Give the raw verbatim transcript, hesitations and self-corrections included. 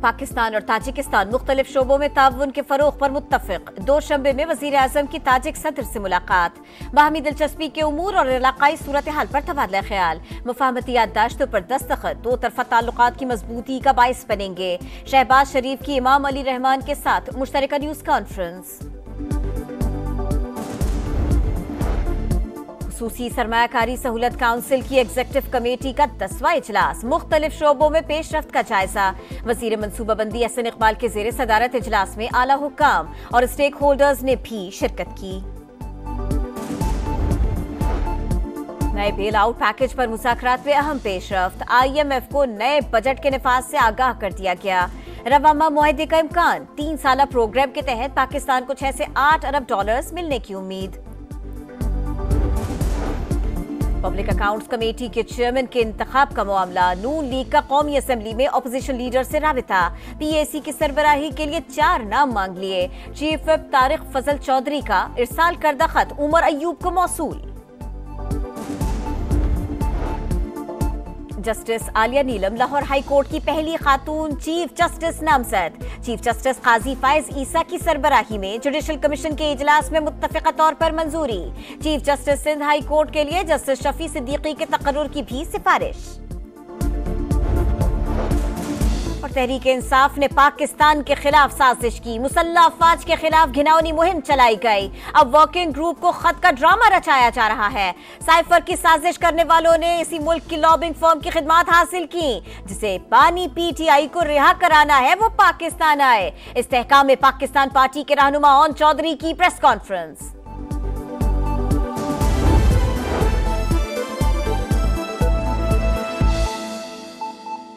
पाकिस्तान और ताजिकिस्तान मुख्तलिफ शोबों में ताउन के फरोग पर मुत्तफिक। दो शंबे में वजीर आजम की ताजिक सदर से मुलाकात। बाहमी दिलचस्पी के उमूर और इलाकाई सूरत हाल पर तबादला ख्याल। मुफाहमती याददाश्तों पर दस्तखत दो तरफा ताल्लुकात की मजबूती का बाइस बनेंगे। शहबाज शरीफ की इमाम अली रहमान के साथ मुश्तरका न्यूज कॉन्फ्रेंस। खुसूसी सरमायाकारी सहूलत काउंसिल की एग्जेक्टिव कमेटी का दसवां इजलास। मुख्तलिफ शोबों में पेशरफ्त का जायजा। वजीर मनसूबाबंदी एहसन इकबाल के जेर सदारत इजलास में आला हुक्काम और स्टेक होल्डर्स ने भी शिरकत की। नए बेल आउट पैकेज पर मुज़ाकरात में अहम पेशरफ्त। आई एम एफ को नए बजट के निफाज से आगाह कर दिया गया। रवामा मुआहदे का इम्कान। तीन साल प्रोग्राम के तहत पाकिस्तान को छह से आठ अरब डॉलर्स मिलने की उम्मीद। पब्लिक अकाउंट्स कमेटी के चेयरमैन के इंतखाब का मामला। नून लीग का कौमी असेंबली में अपोजिशन लीडर से राबिता। पीएसी की सरबराही के लिए चार नाम मांग लिए। चीफ विप तारिक फजल चौधरी का इरसाल करदा खत उमर अयूब को मौसूल। Justice Aliya Neelum Lahore high court की पहली खातून चीफ जस्टिस नामजद। चीफ जस्टिस काजी फायज ईसा की सरबराही में जुडिशल कमीशन के इजलास में मुत्तफिका तौर पर मंजूरी। Chief justice Sindh high court के लिए जस्टिस शफी सिद्दीकी के तकर्रुर की भी सिफारिश। और तहरीक इंसाफ ने पाकिस्तान के खिलाफ साजिश की। मुसल्लह अफवाज के खिलाफ घिनौनी मुहिम चलाई गई। अब वर्किंग ग्रुप को खत का ड्रामा रचाया जा रहा है। साइफर की साजिश करने वालों ने इसी मुल्क की लॉबिंग फर्म की खिदमात हासिल की। जिसे पानी पीटीआई को रिहा कराना है वो पाकिस्तान आए। इस्तेहकाम में पाकिस्तान पार्टी के रहनुमा ओन चौधरी की प्रेस कॉन्फ्रेंस।